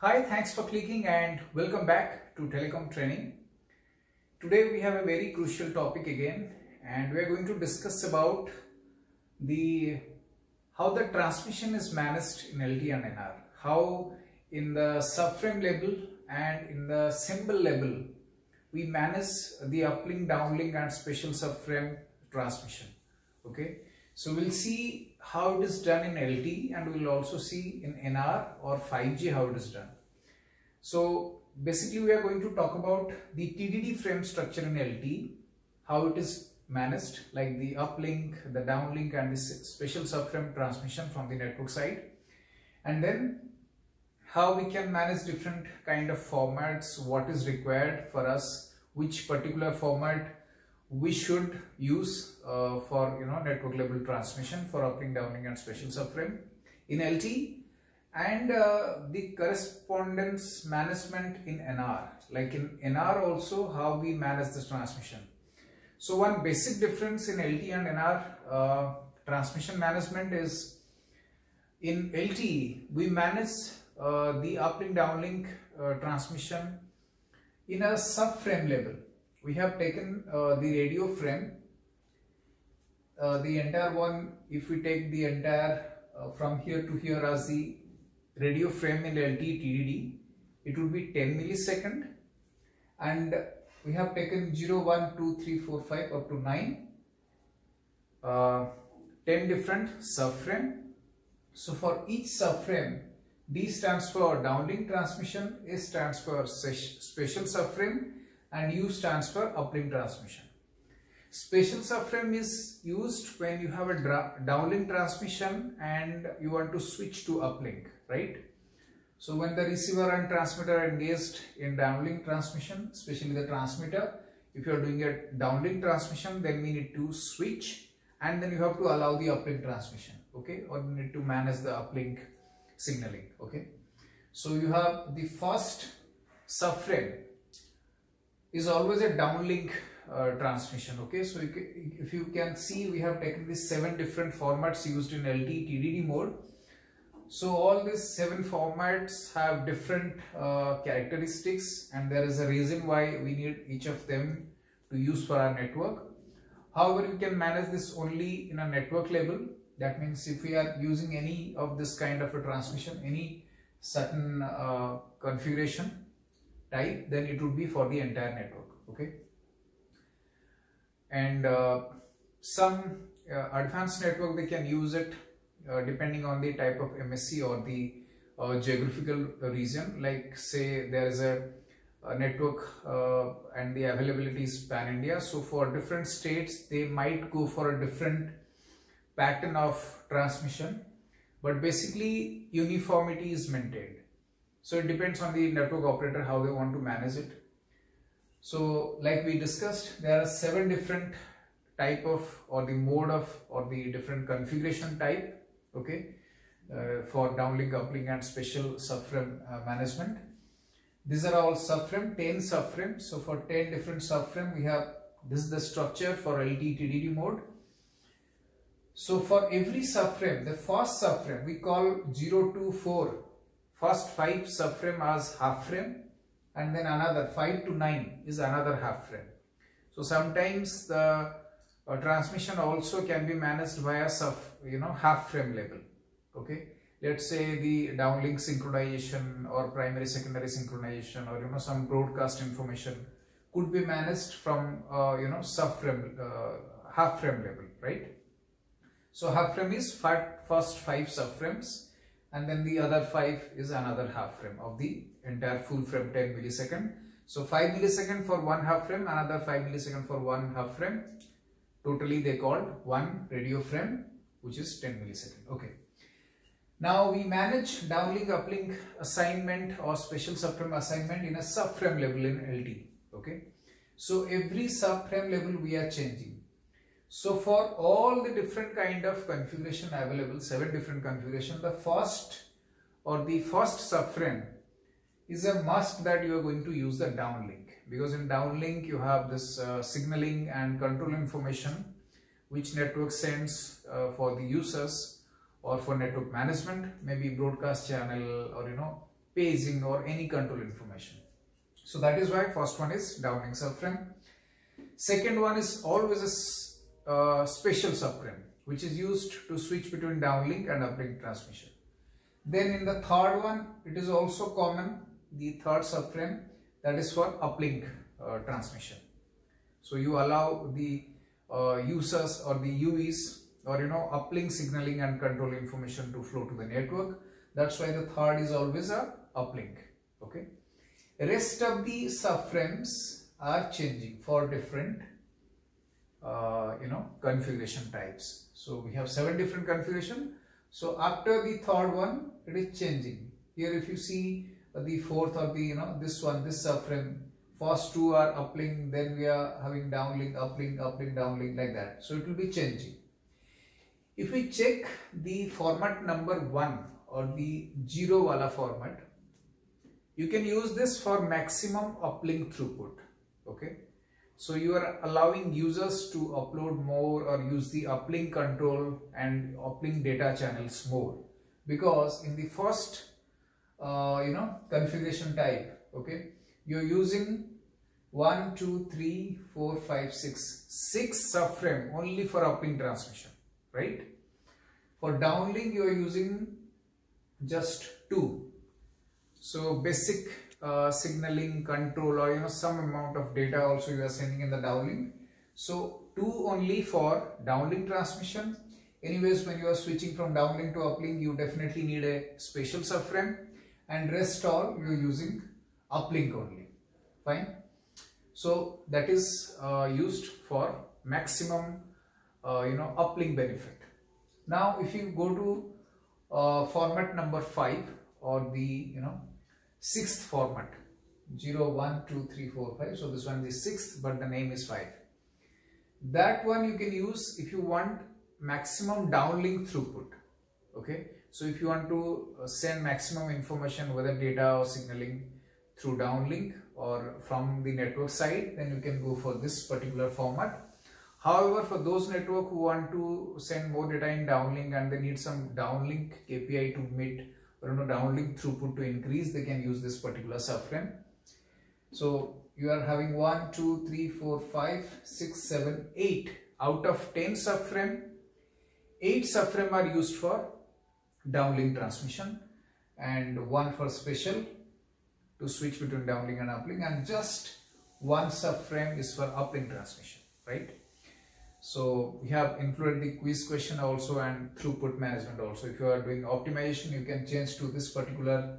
Hi, thanks for clicking and welcome back to Telecom Training. Today we have a very crucial topic again, and we are going to discuss about how the transmission is managed in LT and NR, how in the subframe level and in the symbol level we manage the uplink, downlink and special subframe transmission. Okay, so we'll see how it is done in LT and we'll also see in NR or 5G how it is done. So basically we are going to talk about the TDD frame structure in LT, how it is managed, like the uplink, the downlink and the special subframe transmission from the network side, and then how we can manage different kind of formats, what is required for us, which particular format we should use for network level transmission for uplink, downlink and special subframe in LT, and the correspondence management in NR, like in NR also how we manage this transmission. So one basic difference in LT and NR transmission management is, in LT we manage the uplink, downlink transmission in a subframe level. We have taken the radio frame, the entire one, if we take the entire from here to here as the radio frame in LT TDD, it would be 10 millisecond, and we have taken 0, 1, 2, 3, 4, 5 up to 9, 10 different subframe. So for each subframe, D stands for downlink transmission, S stands for special subframe, and U stands for uplink transmission. Special subframe is used when you have a downlink transmission and you want to switch to uplink, right? So when the receiver and transmitter are engaged in downlink transmission, especially the transmitter, if you are doing a downlink transmission, then we need to switch and then you have to allow the uplink transmission, okay? Or you need to manage the uplink signaling, okay? So you have the first subframe is always a downlink transmission, okay? So if you can see, we have taken these 7 different formats used in LT TDD mode. So all these 7 formats have different characteristics, and there is a reason why we need each of them to use for our network. However, you can manage this only in a network level. That means if we are using any of this kind of a transmission, any certain configuration type, then it would be for the entire network, okay? And some advanced network, they can use it depending on the type of MSC or the geographical region. Like say there is a network and the availability is pan-India. So for different states, they might go for a different pattern of transmission, but basically uniformity is maintained. So it depends on the network operator how they want to manage it. So like we discussed, there are 7 different type of or the mode of or the different configuration type, okay, for downlink, uplink and special subframe management. These are all subframe, 10 subframe. So for 10 different subframe, we have, this is the structure for LT TDD mode. So for every subframe, the first subframe we call 0 to 4, first 5 subframe as half frame, and then another 5 to 9 is another half frame. So sometimes the transmission also can be managed via half frame level, okay? Let's say the downlink synchronization or primary secondary synchronization or some broadcast information could be managed from subframe half frame level, right? So half frame is first 5 subframes, and then the other 5 is another half frame of the entire full frame 10 millisecond. So 5 millisecond for one half frame, another 5 millisecond for one half frame. Totally they called one radio frame, which is 10 millisecond. Okay. Now we manage downlink, uplink assignment or special subframe assignment in a subframe level in LT. Okay. So every subframe level we are changing. So for all the different kind of configuration available, 7 different configuration, the first subframe is a must that you are going to use the downlink, because in downlink you have this signaling and control information which network sends for the users or for network management, maybe broadcast channel or paging or any control information. So that is why first one is downlink subframe. Second one is always a special subframe, which is used to switch between downlink and uplink transmission. Then in the third one, it is also common, the third subframe, that is for uplink transmission. So you allow the users or the UEs or uplink signaling and control information to flow to the network. That's why the third is always a uplink. Okay. Rest of the subframes are changing for different configuration types. So we have 7 different configuration. So after the third one, it is changing. Here if you see the fourth or the this subframe, first 2 are uplink, then we are having downlink, uplink, uplink, downlink, like that. So it will be changing. If we check the format number 1 or the 0 wala format, you can use this for maximum uplink throughput. Okay, so you are allowing users to upload more or use the uplink control and uplink data channels more, because in the first configuration type, okay, you're using 1, 2, 3, 4, 5, 6 subframe only for uplink transmission, right? For downlink you are using just 2. So basic signaling control or some amount of data also you are sending in the downlink. So 2 only for downlink transmission. Anyways, when you are switching from downlink to uplink, you definitely need a special subframe, and rest all you are using uplink only. Fine. So that is used for maximum uplink benefit. Now if you go to format number 5 or the 6th format, 0, 1, 2, 3, 4, 5. So this one is 6th, but the name is 5. That one you can use if you want maximum downlink throughput. Okay, so if you want to send maximum information, whether data or signaling, through downlink or from the network side, then you can go for this particular format. However, for those network who want to send more data in downlink and they need some downlink KPI to meet or downlink throughput to increase, they can use this particular subframe. So you are having 1, 2, 3, 4, 5, 6, 7, 8 out of 10 subframe. 8 subframe are used for downlink transmission and 1 for special to switch between downlink and uplink, and just 1 subframe is for uplink transmission, right? So we have included the quiz question also and throughput management also. If you are doing optimization, you can change to this particular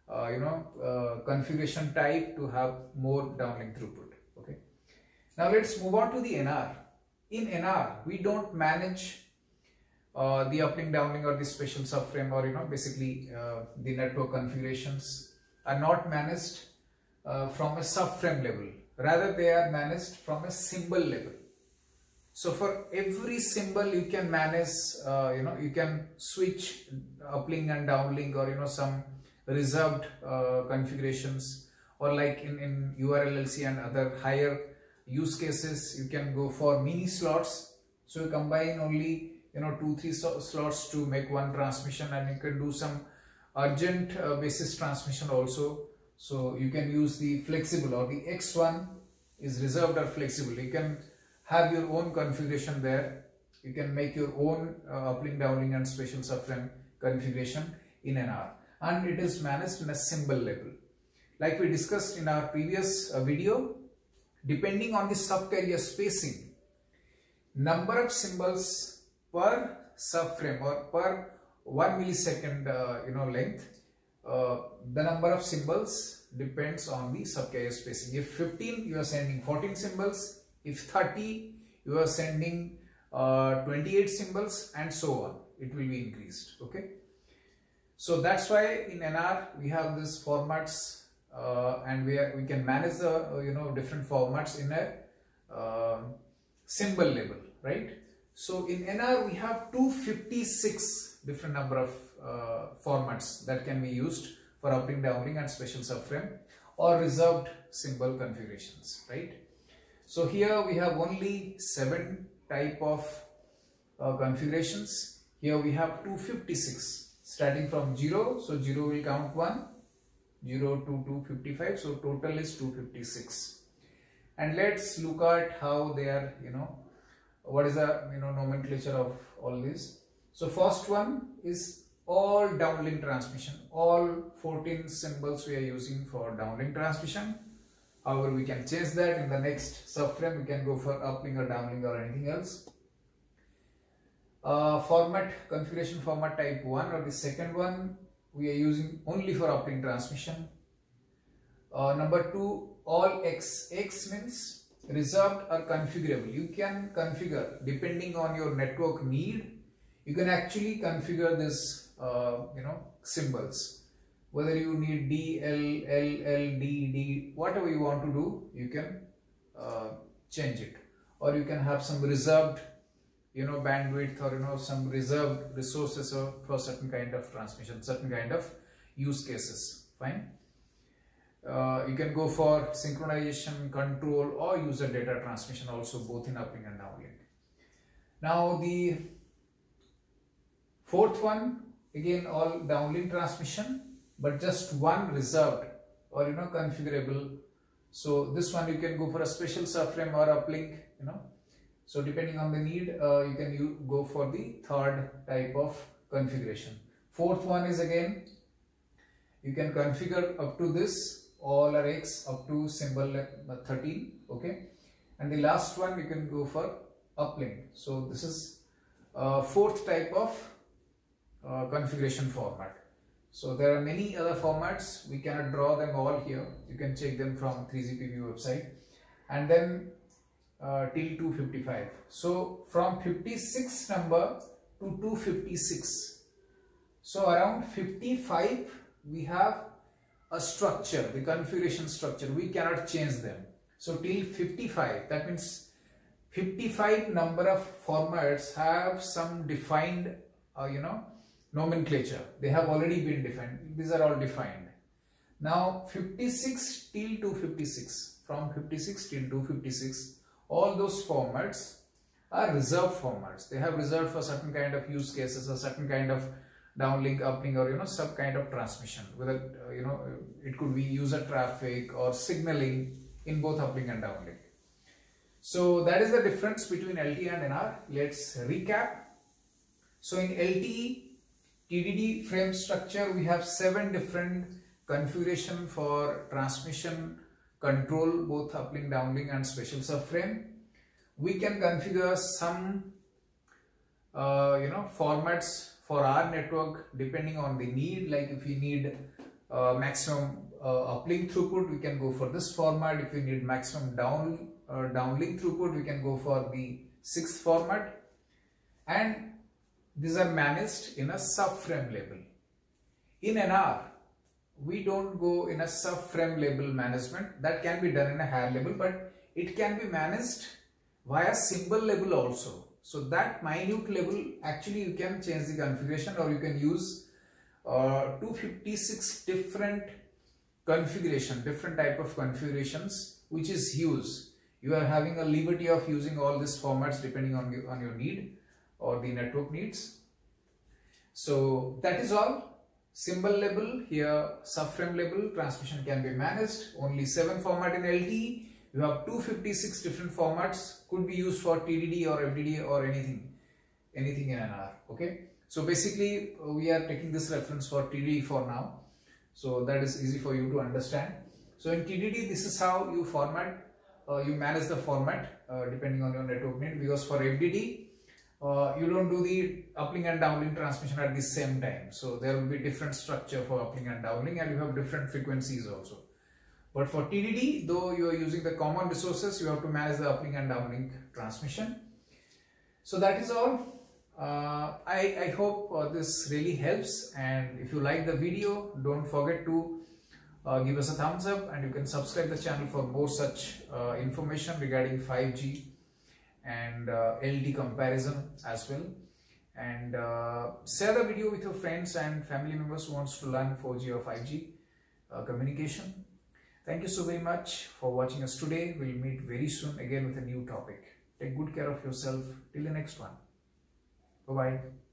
configuration type to have more downlink throughput. Okay. Now let's move on to the NR. In NR, we don't manage the uplink, downlink or the special subframe, or basically the network configurations are not managed from a subframe level. Rather, they are managed from a symbol level. So for every symbol you can manage, you can switch uplink and downlink, or some reserved configurations, or like in URLLC and other higher use cases, you can go for mini slots. So you combine only 2-3 slots to make one transmission, and you can do some urgent basis transmission also. So you can use the flexible, or the X1 is reserved or flexible. You can have your own configuration there. You can make your own uplink, downlink and special subframe configuration in NR, and it is managed in a symbol level. Like we discussed in our previous video, depending on the subcarrier spacing, number of symbols per subframe or per 1 millisecond length, the number of symbols depends on the subcarrier spacing. If 15, you are sending 14 symbols. If 30, you are sending 28 symbols, and so on. It will be increased. Okay. So that's why in NR we have these formats, and we can manage the different formats in a symbol level, right? So in NR we have 256 different number of formats that can be used for uplink, downlink and special subframe or reserved symbol configurations, right? So here we have only 7 type of configurations. Here we have 256 starting from 0. So 0 will count 1, 0 to 255, so total is 256. And let's look at how they are, what is the nomenclature of all this. So first one is all downlink transmission. All 14 symbols we are using for downlink transmission. However, we can change that in the next subframe. We can go for uplink or downlink or anything else. Configuration format type 1 or the second one we are using only for uplink transmission. Number 2, all X. X means reserved or configurable. You can configure depending on your network need. You can actually configure this, symbols. Whether you need D, L, L, L, D, D, whatever you want to do, you can change it. Or you can have some reserved, bandwidth, or some reserved resources for certain kind of transmission, certain kind of use cases. Fine. You can go for synchronization, control, or user data transmission also, both in uplink and downlink. Now the fourth one, again all downlink transmission, but just one reserved or configurable. So this one you can go for a special subframe or uplink, So depending on the need, you can go for the third type of configuration. Fourth one is again, you can configure up to this all or X up to symbol 13, okay. And the last one you can go for uplink. So this is fourth type of configuration format. So there are many other formats. We cannot draw them all here. You can check them from 3GPP website. And then till 255. So from 56 number to 256. So around 55 we have a structure, the configuration structure. We cannot change them. So till 55, that means 55 number of formats have some defined, nomenclature. They have already been defined. These are all defined. Now 56 till 256, from 56 till 256, all those formats are reserved formats. They have reserved for certain kind of use cases or certain kind of downlink, uplink, or some kind of transmission. Whether it could be user traffic or signaling in both uplink and downlink. So that is the difference between LTE and NR. Let's recap. So in LTE TDD frame structure, we have 7 different configuration for transmission control, both uplink, downlink, and special subframe. We can configure some formats for our network depending on the need. Like if we need maximum uplink throughput, we can go for this format. If we need maximum downlink throughput, we can go for the 6th format. And these are managed in a subframe level. In NR, we don't go in a subframe level management. That can be done in a higher level, but it can be managed via symbol level also. So that minute level, actually you can change the configuration, or you can use 256 different configuration, different type of configurations, which is huge. You are having a liberty of using all these formats depending on your need or the network needs. So that is all. Symbol level, here subframe level, transmission can be managed. Only 7 format in LTE. You have 256 different formats, could be used for TDD or FDD or anything in NR. Okay. So basically we are taking this reference for TDD for now. So that is easy for you to understand. So in TDD, this is how you format, you manage the format depending on your network need. Because for FDD, you don't do the uplink and downlink transmission at the same time. So there will be different structure for uplink and downlink, and you have different frequencies also. But for TDD, though you are using the common resources, you have to manage the uplink and downlink transmission. So that is all. I hope this really helps, and if you like the video, don't forget to give us a thumbs up, and you can subscribe the channel for more such information regarding 5G and LTE comparison as well. And share the video with your friends and family members who wants to learn 4G or 5G communication. Thank you so very much for watching us today. We'll meet very soon again with a new topic. Take good care of yourself. Till the next one. Bye-bye.